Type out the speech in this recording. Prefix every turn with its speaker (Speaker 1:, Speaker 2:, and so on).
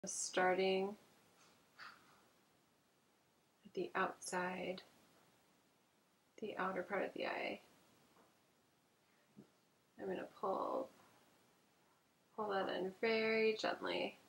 Speaker 1: Starting at the outside, the outer part of the eye. I'm going to pull that in very gently.